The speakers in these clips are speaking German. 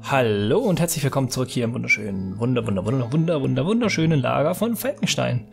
Hallo und herzlich willkommen zurück hier im wunderschönen, wunderschönen Lager von Falkenstein.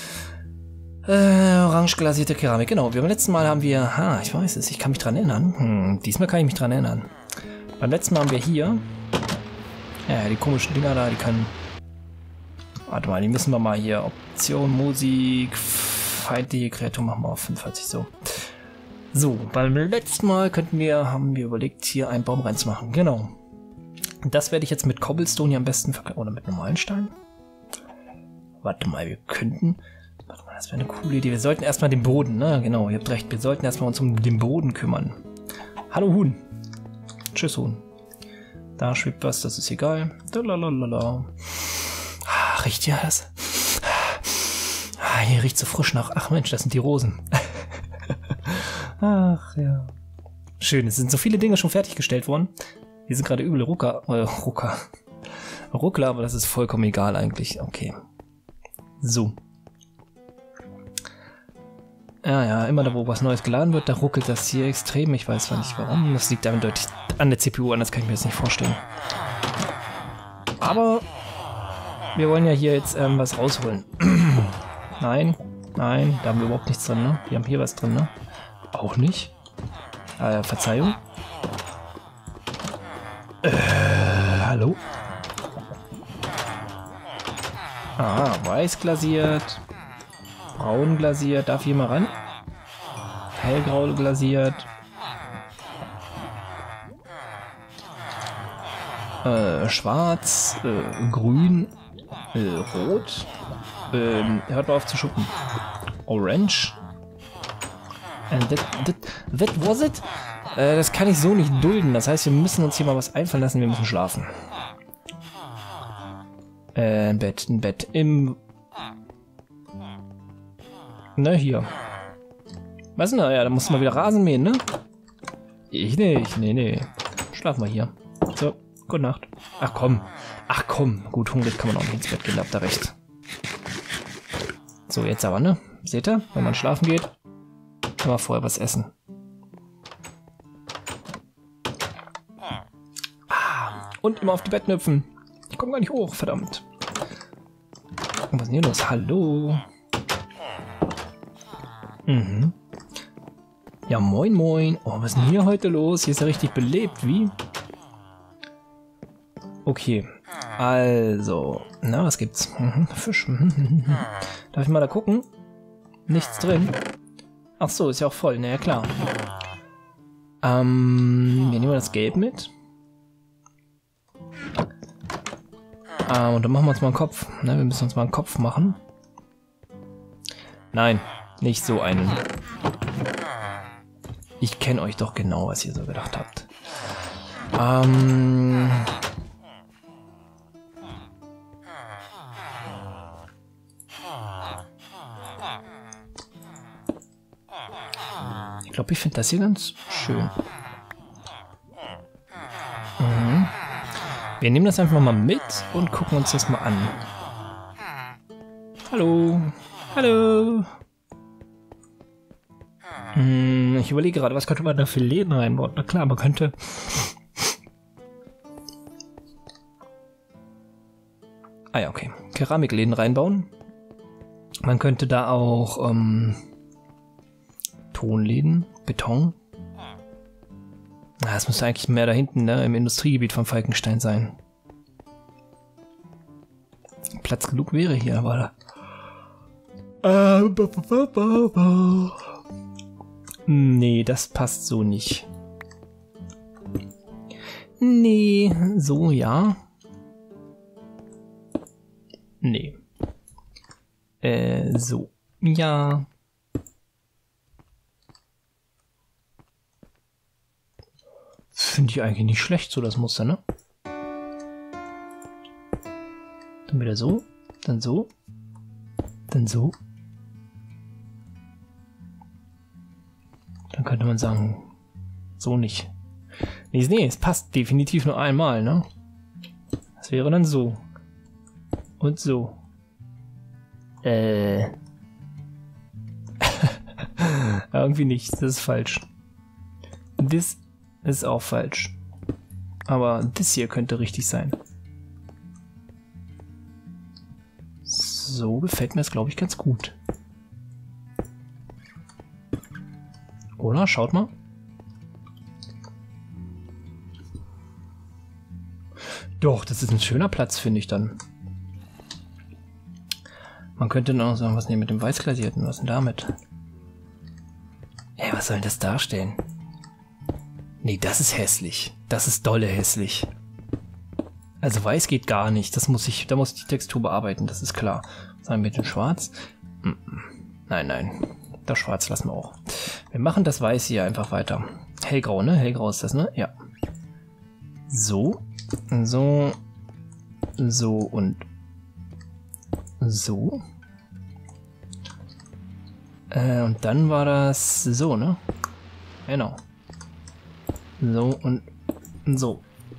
Orange glasierte Keramik, genau. Beim letzten Mal haben wir, ich weiß es, ich kann mich dran erinnern. Diesmal kann ich mich dran erinnern. Beim letzten Mal haben wir hier, die komischen Dinger da, die können, warte mal, die müssen wir mal hier, Option, Musik, feindliche Kreatur machen wir auf 45, so. So, beim letzten Mal haben wir überlegt, hier einen Baum reinzumachen, genau. Das werde ich jetzt mit Cobblestone hier am besten verkaufen. Oder mit normalen Steinen? Warte mal, wir könnten... Warte mal, das wäre eine coole Idee. Wir sollten erstmal den Boden, ne? Genau, ihr habt recht. Wir sollten erstmal uns um den Boden kümmern. Hallo Huhn. Tschüss Huhn. Da schwebt was, das ist egal. Lalalala. Riecht ja das? Hier riecht so frisch nach... Ach Mensch, das sind die Rosen. Ach ja. Schön, es sind so viele Dinge schon fertiggestellt worden. Hier sind gerade übel Ruckler, aber das ist vollkommen egal eigentlich. Okay. So. Ja, immer da, wo was Neues geladen wird, da ruckelt das hier extrem. Ich weiß zwar nicht warum. Das liegt eindeutig an der CPU, anders kann ich mir das nicht vorstellen. Aber wir wollen ja hier jetzt was rausholen. Nein, da haben wir überhaupt nichts drin, ne? Wir haben hier was drin, ne? Auch nicht. Verzeihung. Hallo? Weiß glasiert. Braun glasiert. Darf ich hier mal ran? Hellgrau glasiert. Schwarz. Grün. Rot. Hört mal auf zu schuppen. Orange. And that was it? Das kann ich so nicht dulden. Das heißt, wir müssen uns hier mal was einfallen lassen. Wir müssen schlafen. Ein Bett. Ne, hier. Was denn da? Ja, da muss man wieder Rasen mähen, ne? Ich nicht. Nee. Schlaf mal hier. So, gute Nacht. Ach komm. Gut, hungrig kann man auch nicht ins Bett gehen, habt ihr recht. So, jetzt aber, ne? Seht ihr? Wenn man schlafen geht, kann man vorher was essen. Und immer auf die Betten hüpfen. Ich komme gar nicht hoch, verdammt. Was ist denn hier los? Hallo. Ja, moin. Oh, was ist denn hier heute los? Hier ist ja richtig belebt, wie? Okay. Also. Na, was gibt's? Fisch. Darf ich mal da gucken? Nichts drin. Ach so, ist ja auch voll. Na ja, klar. Wir nehmen das Gelb mit. Und dann machen wir uns mal einen Kopf. Ne, wir müssen uns mal einen Kopf machen. Nein, nicht so einen. Ich kenne euch doch genau, was ihr so gedacht habt. Ich glaube, ich finde das hier ganz schön. Wir nehmen das einfach mal mit und gucken uns das mal an. Hallo. Ich überlege gerade, was könnte man da für Läden reinbauen? Na klar, man könnte... ja, okay. Keramikläden reinbauen. Man könnte da auch Tonläden, Beton. Das müsste eigentlich mehr da hinten, ne, im Industriegebiet von Falkenstein sein. Platz genug wäre hier, aber... Nee, das passt so nicht. Nee, so ja. Nee. So. Ja. Finde ich eigentlich nicht schlecht, so das Muster, ne? Dann wieder so, dann so, dann so. Dann könnte man sagen, so nicht. Nee, es passt definitiv nur einmal, ne? Das wäre dann so. Und so. Irgendwie nicht, das ist falsch. Das ist auch falsch. Aber das hier könnte richtig sein. So gefällt mir das, glaube ich, ganz gut. Oder? Schaut mal. Doch, das ist ein schöner Platz, finde ich dann. Man könnte noch sagen, was nehmen mit dem Weißglasierten? Was denn damit? Ey, was soll das darstellen? Nee, das ist hässlich. Das ist dolle hässlich. Also weiß geht gar nicht. Da muss ich die Textur bearbeiten, das ist klar. Was haben wir mit dem Schwarz? Nein, nein. Das Schwarz lassen wir auch. Wir machen das Weiß hier einfach weiter. Hellgrau, ne? Hellgrau ist das, ne? Ja. So. So. So und so. Und dann war das so, ne? Genau. So und so.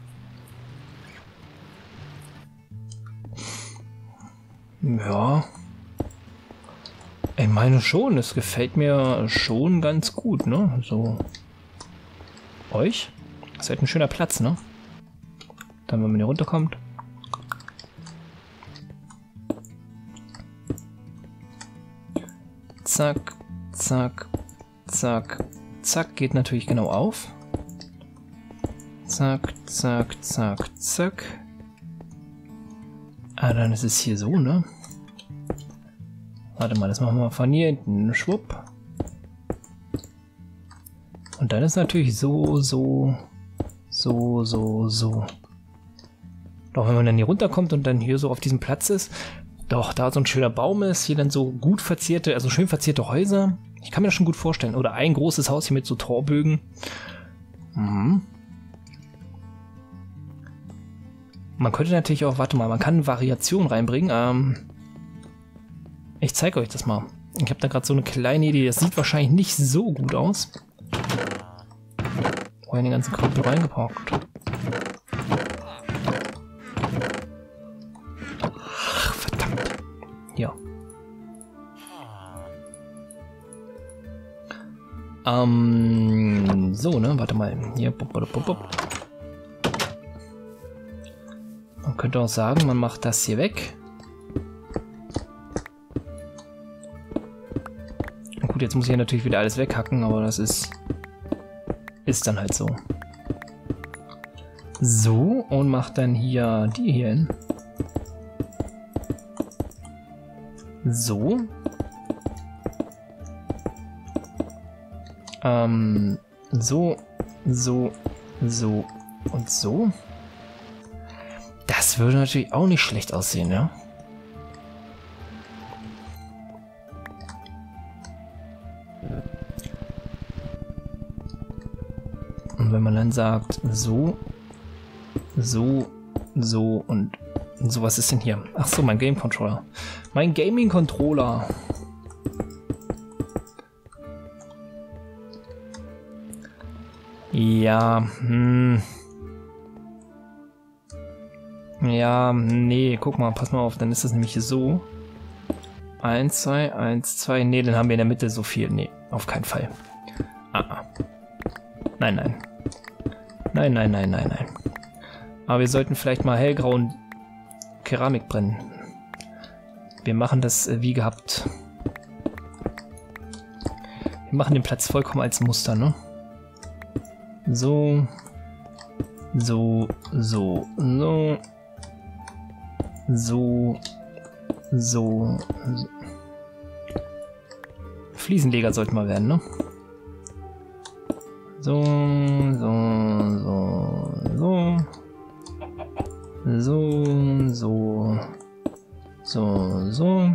Ja. Ich meine schon, es gefällt mir schon ganz gut, ne? So. Euch? Das ist halt ein schöner Platz, ne? Dann, wenn man hier runterkommt. Zack, zack, zack, zack. Geht natürlich genau auf. Zack, zack, zack, zack. Ah, dann ist es hier so, ne? Warte mal, das machen wir von hier hinten. Schwupp. Und dann ist natürlich so, so, so, so, so. Doch, wenn man dann hier runterkommt und dann hier so auf diesem Platz ist, doch, da so ein schöner Baum ist, hier dann so gut verzierte, also schön verzierte Häuser. Ich kann mir das schon gut vorstellen. Oder ein großes Haus hier mit so Torbögen. Mhm. Man könnte natürlich auch, warte mal, man kann Variationen reinbringen. Ich zeige euch das mal. Ich habe da gerade so eine kleine Idee. Das sieht wahrscheinlich nicht so gut aus. Wo den ganzen Krempel reingepackt. Ach, verdammt. Ja. So, ne? Warte mal. Hier. Man könnte auch sagen, man macht das hier weg. Und gut, jetzt muss ich hier natürlich wieder alles weghacken, aber das ist dann halt so. So, und macht dann hier die hier hin. So. So, so, so und so. Das würde natürlich auch nicht schlecht aussehen, ja? Und wenn man dann sagt, so, so, so und so, was ist denn hier? Ach so, mein Game Controller. Mein Gaming Controller. Ja, ja, nee, guck mal, pass mal auf, dann ist das nämlich so. 1, 2, 1, 2, nee, dann haben wir in der Mitte so viel. Nee, auf keinen Fall. Nein, nein. Nein, nein, nein, nein, nein. Aber wir sollten vielleicht mal hellgrau und Keramik brennen. Wir machen das wie gehabt. Wir machen den Platz vollkommen als Muster, ne? So. So, so, so. So. So. So. Fliesenleger sollten wir werden, ne? So, so, so, so. So, so. So, so.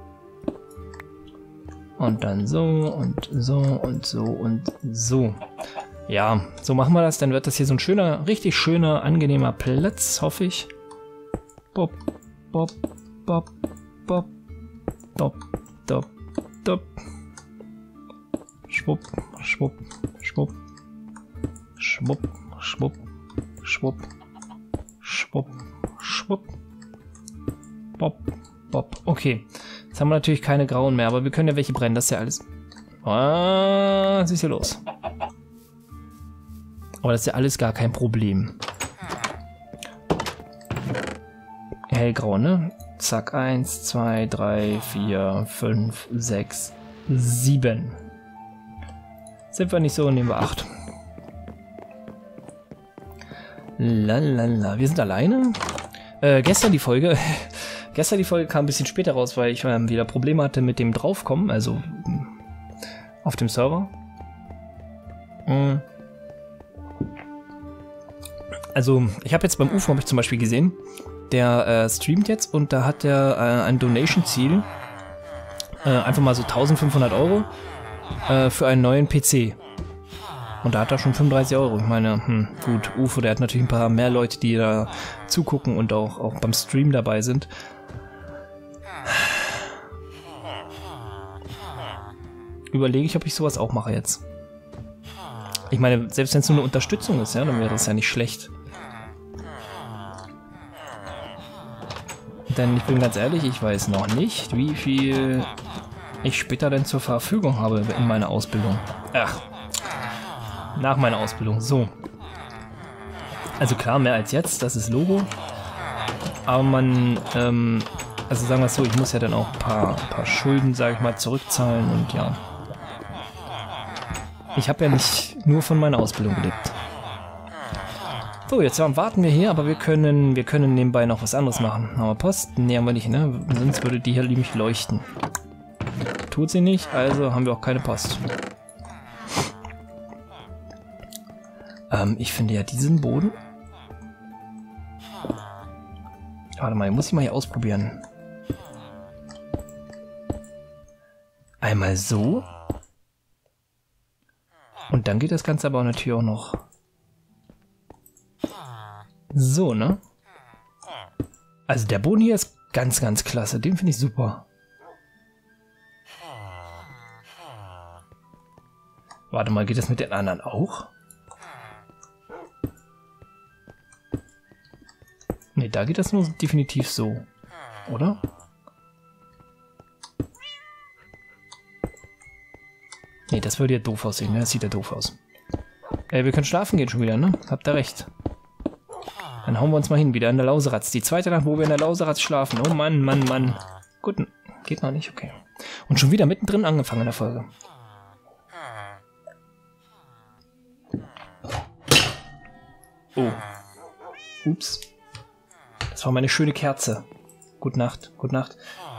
Und dann so und so und so und so. Ja, so machen wir das. Dann wird das hier so ein schöner, richtig schöner, angenehmer Platz, hoffe ich. Bop, bop, bop, bop, dop, dop, dop. Schwupp, schwupp, schwupp. Schwupp, schwupp, schwupp. Schwupp, schwupp. Bop, bop. Okay. Jetzt haben wir natürlich keine grauen mehr, aber wir können ja welche brennen. Das ist ja alles. Was ist hier los? Aber das ist ja alles gar kein Problem. hellgrau, ne? Zack, 1, 2, 3, 4, 5, 6, 7. Sind wir nicht so, nehmen wir 8. Lalala, wir sind alleine. Gestern die Folge kam ein bisschen später raus, weil ich wieder Probleme hatte mit dem Draufkommen, also auf dem Server. Also, ich habe jetzt beim UFO, habe ich zum Beispiel gesehen, der streamt jetzt und da hat er ein Donation-Ziel, einfach mal so 1500 Euro für einen neuen PC. Und da hat er schon 35 Euro. Ich meine, gut, UFO, der hat natürlich ein paar mehr Leute, die da zugucken und auch beim Stream dabei sind. Überlege ich, ob ich sowas auch mache jetzt. Ich meine, selbst wenn es nur eine Unterstützung ist, ja, dann wäre das ja nicht schlecht. Denn ich bin ganz ehrlich, ich weiß noch nicht, wie viel ich später denn zur Verfügung habe in meiner Ausbildung. Ach, nach meiner Ausbildung, so. Also klar, mehr als jetzt, das ist Logo. Aber man, also sagen wir es so, ich muss ja dann auch ein paar Schulden, sage ich mal, zurückzahlen und ja. Ich habe ja nicht nur von meiner Ausbildung gelebt. So, jetzt warten wir hier, aber wir können nebenbei noch was anderes machen. Aber Post? Nee, haben wir nicht, ne? Sonst würde die hier nämlich leuchten. Tut sie nicht, also haben wir auch keine Post. Ich finde ja diesen Boden... Warte mal, muss ich mal hier ausprobieren. Einmal so. Und dann geht das Ganze aber natürlich auch noch so, ne? Also der Boden hier ist ganz, ganz klasse. Den finde ich super. Warte mal, geht das mit den anderen auch? Ne, da geht das nur definitiv so. Oder? Ne, das würde ja doof aussehen, ne? Das sieht ja doof aus. Wir können schlafen gehen schon wieder, ne? Habt ihr recht. Dann hauen wir uns mal hin, wieder in der Lauseratz. Die zweite Nacht, wo wir in der Lauseratz schlafen. Oh Mann, Mann, Mann. Gut, geht noch nicht, okay. Und schon wieder mittendrin angefangen in der Folge. Oh. Ups. Das war meine schöne Kerze. Gute Nacht, gute Nacht.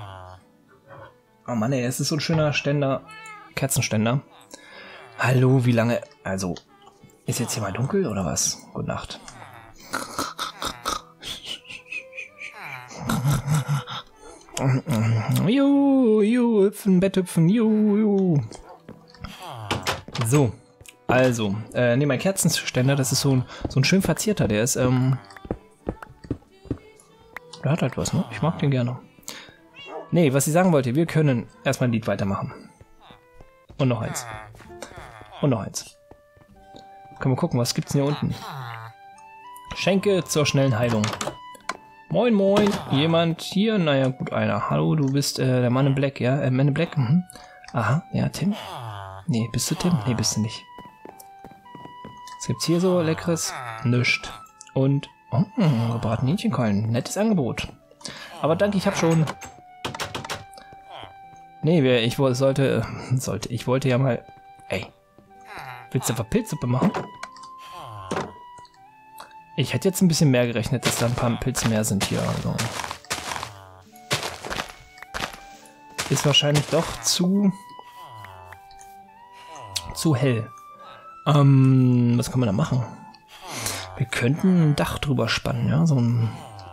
Oh Mann, ey, es ist so ein schöner Ständer. Kerzenständer. Hallo, wie lange... Also, ist jetzt hier mal dunkel oder was? Gute Nacht. Juhu, hüpfen, Bett hüpfen, juhu. So, also, ne, mein Kerzenständer, das ist so ein schön verzierter, der ist, der hat halt was, ne? Ich mag den gerne. Ne, was ich sagen wollte, wir können erstmal ein Lied weitermachen. Und noch eins. Und noch eins. Können wir gucken, was gibt's denn hier unten? Schenke zur schnellen Heilung. Moin, moin. Jemand hier? Naja, gut, einer. Hallo, du bist der Mann in Black, ja? Man in Black? Mhm. Aha, ja, Tim. Nee, bist du Tim? Nee, bist du nicht. Was gibt's hier so Leckeres? Nischt. Und, gebratene Hähnchenkeulen. Nettes Angebot. Aber danke, ich hab schon. Nee, ich wollte ja mal... Ey. Willst du einfach Pilzsuppe machen? Ich hätte jetzt ein bisschen mehr gerechnet, dass da ein paar Pilze mehr sind hier. Also. Ist wahrscheinlich doch zu hell. Was können wir da machen? Wir könnten ein Dach drüber spannen, ja? So ein...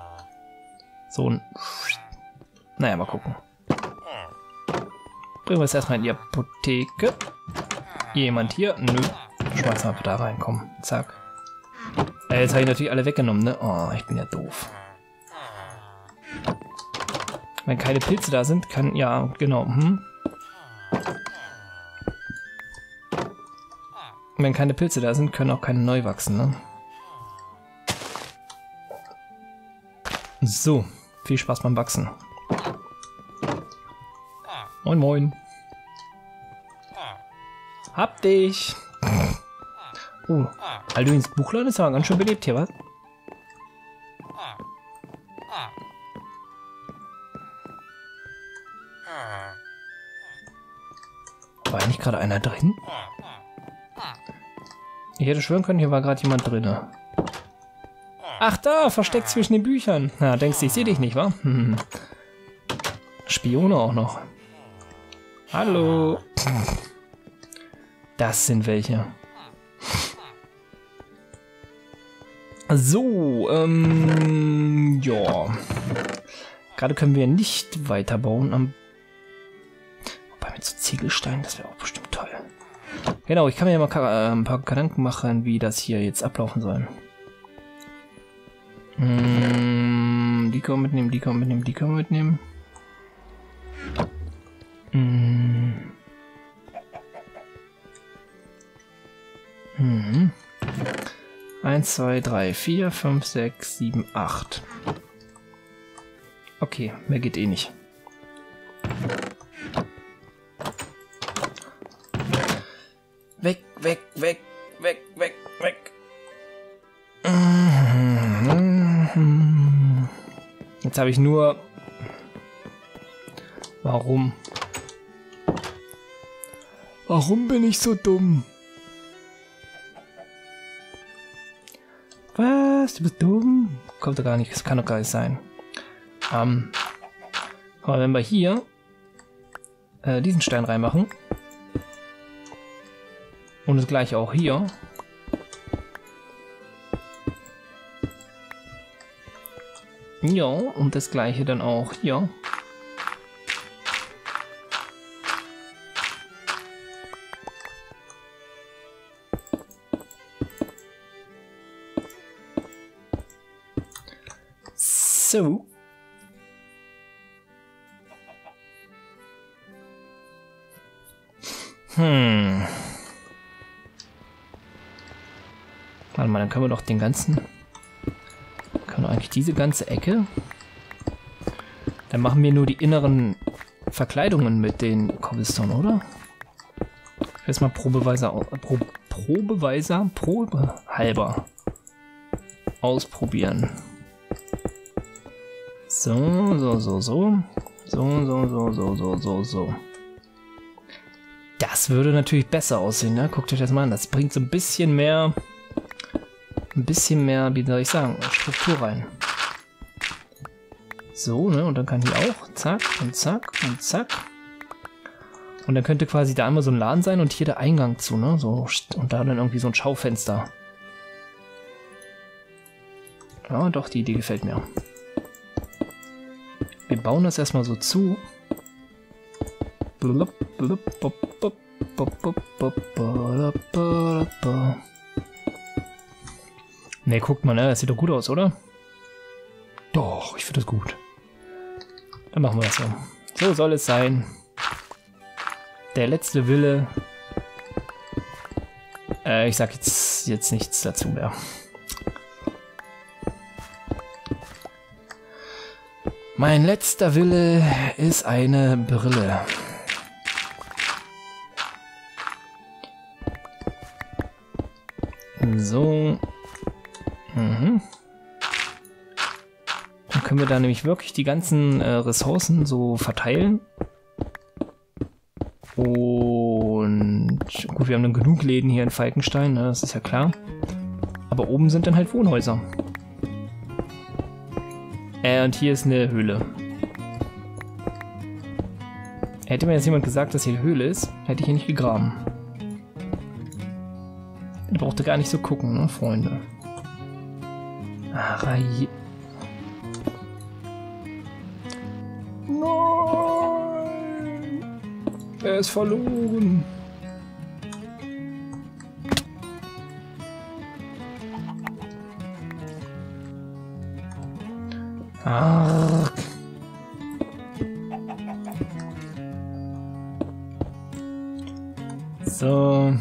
Naja, mal gucken. Bringen wir es erstmal in die Apotheke. Jemand hier? Nö. Schmeißen wir einfach da rein, komm. Zack. Jetzt habe ich natürlich alle weggenommen, ne? Oh, ich bin ja doof. Wenn keine Pilze da sind, kann... Ja, genau. Wenn keine Pilze da sind, können auch keine neu wachsen, ne? So. Viel Spaß beim Wachsen. Moin, moin. Hab dich. Oh, Alduins Buchladen ist aber ganz schön belebt hier, was? War ja nicht gerade einer drin? Ich hätte schwören können, hier war gerade jemand drin. Ach da, versteckt zwischen den Büchern. Na, denkst du, ich sehe dich nicht, wa? Hm. Spione auch noch. Hallo. Das sind welche. So, ja. Gerade können wir nicht weiterbauen. Wobei mit so Ziegelsteinen, das wäre auch bestimmt toll. Genau, ich kann mir ja mal ein paar Gedanken machen, wie das hier jetzt ablaufen soll. Die können wir mitnehmen, die können wir mitnehmen, die können wir mitnehmen. 1, 2, 3, 4, 5, 6, 7, 8. Okay, mehr geht eh nicht. Weg, weg, weg, weg, weg, weg. Jetzt habe ich nur... Warum? Warum bin ich so dumm? Was? Du bist dumm? Kommt doch gar nicht. Das kann doch gar nicht sein. Aber wenn wir hier diesen Stein reinmachen und das gleiche auch hier, ja, und das gleiche dann auch hier. So. Warte mal, dann können wir doch den ganzen... Können wir eigentlich diese ganze Ecke... Dann machen wir nur die inneren Verkleidungen mit den Cobblestone, oder? Jetzt mal probehalber ausprobieren. So. Das würde natürlich besser aussehen, ne? Guckt euch das mal an. Das bringt so ein bisschen mehr, wie soll ich sagen, Struktur rein. So, ne? Und dann kann hier auch zack und zack und zack. Und dann könnte quasi da einmal so ein Laden sein und hier der Eingang zu, ne? So, und da dann irgendwie so ein Schaufenster. Ja, doch, die Idee gefällt mir. Wir bauen das erstmal so zu. Ne, guckt mal, ne? Das sieht doch gut aus, oder? Doch, ich finde das gut. Dann machen wir das so. So soll es sein. Der letzte Wille. Ich sag jetzt nichts dazu mehr. Mein letzter Wille ist eine Brille. So. Dann können wir da nämlich wirklich die ganzen Ressourcen so verteilen. Und gut, wir haben dann genug Läden hier in Falkenstein, ne, das ist ja klar. Aber oben sind dann halt Wohnhäuser. Und hier ist eine Höhle. Hätte mir jetzt jemand gesagt, dass hier eine Höhle ist, hätte ich hier nicht gegraben. Ich brauchte gar nicht so gucken, ne, Freunde. Nein! Er ist verloren! Ach. So.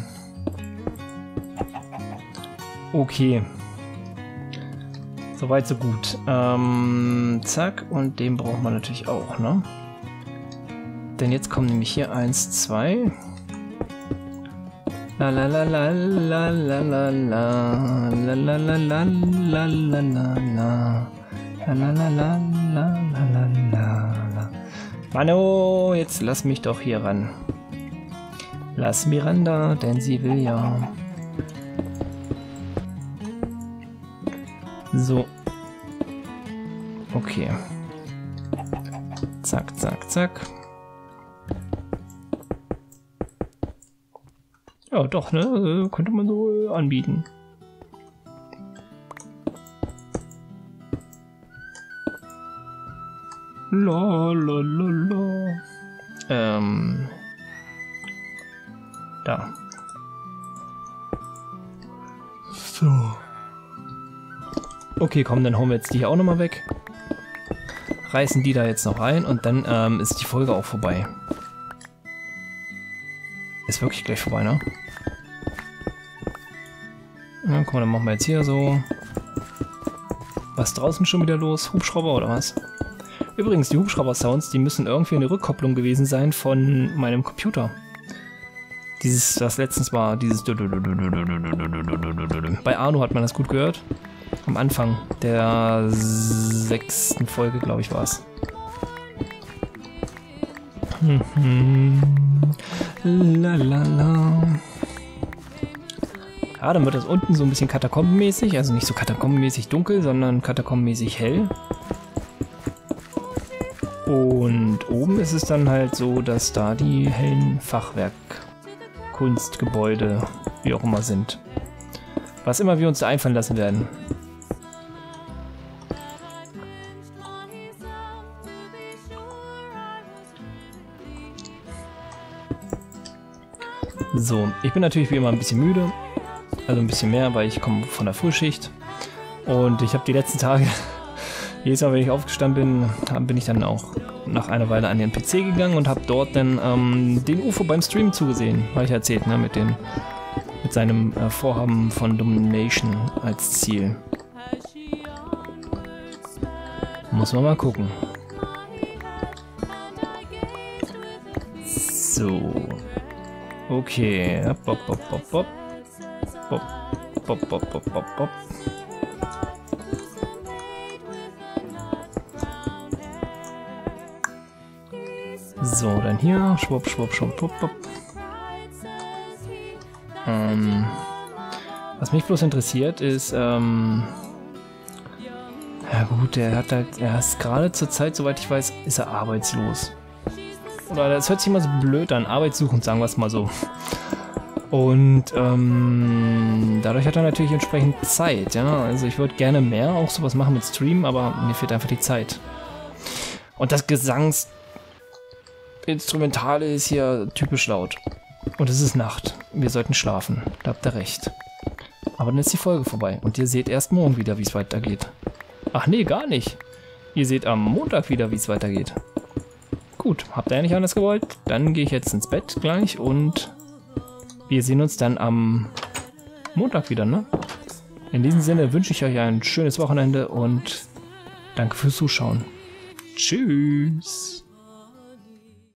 Okay. Soweit, so gut. Zack, und den braucht man natürlich auch, ne? Denn jetzt kommen nämlich hier 1, 2. La la la la la la la la la la la la la la la. Lalalala. Mano, jetzt lass mich doch hier ran. Lass Miranda, denn sie will ja. So. Okay. Zack, zack, zack. Ja, doch, ne? Könnte man so anbieten. La la la la. Da. So. Okay, komm, dann hauen wir jetzt die hier auch nochmal weg. Reißen die da jetzt noch rein und dann ist die Folge auch vorbei. Ist wirklich gleich vorbei, ne? Ja, guck mal, dann machen wir jetzt hier so. Was draußen schon wieder los? Hubschrauber oder was? Übrigens, die Hubschrauber-Sounds, die müssen irgendwie eine Rückkopplung gewesen sein von meinem Computer. Dieses, das letztens war, dieses... Bei Arno hat man das gut gehört. Am Anfang der 6. Folge, glaube ich, war es. Lalala. Ja, dann wird das unten so ein bisschen katakombenmäßig, also nicht so katakombenmäßig dunkel, sondern katakombenmäßig hell. Und oben ist es dann halt so, dass da die hellen Fachwerk, Kunstgebäude, wie auch immer sind. Was immer wir uns da einfallen lassen werden. So, ich bin natürlich wie immer ein bisschen müde. Also ein bisschen mehr, weil ich komme von der Frühschicht. Und ich habe die letzten Tage, jedes Mal, wenn ich aufgestanden bin, bin ich dann auch nach einer Weile an den PC gegangen und habe dort dann den UFO beim Stream zugesehen. Habe ich erzählt, ne, mit seinem Vorhaben von Domination als Ziel. Muss man mal gucken. So. Okay. Bop, bop, bop, bop. Bop, bop, bop, bop, bop, bop. So, dann hier. Schwupp, schwupp, schwupp, schwupp, schwupp. Was mich bloß interessiert ist, ja gut, er ist gerade zur Zeit, soweit ich weiß, ist er arbeitslos. Oder das hört sich immer so blöd an, arbeitssuchend, sagen wir es mal so. Und dadurch hat er natürlich entsprechend Zeit, ja. Also ich würde gerne mehr auch sowas machen mit Stream, aber mir fehlt einfach die Zeit. Und das Gesangsinstrumentale ist hier typisch laut. Und es ist Nacht. Wir sollten schlafen. Da habt ihr recht. Aber dann ist die Folge vorbei. Und ihr seht erst morgen wieder, wie es weitergeht. Ach nee, gar nicht. Ihr seht am Montag wieder, wie es weitergeht. Gut, habt ihr ja nicht anders gewollt? Dann gehe ich jetzt ins Bett gleich und wir sehen uns dann am Montag wieder, ne? In diesem Sinne wünsche ich euch ein schönes Wochenende und danke fürs Zuschauen. Tschüss.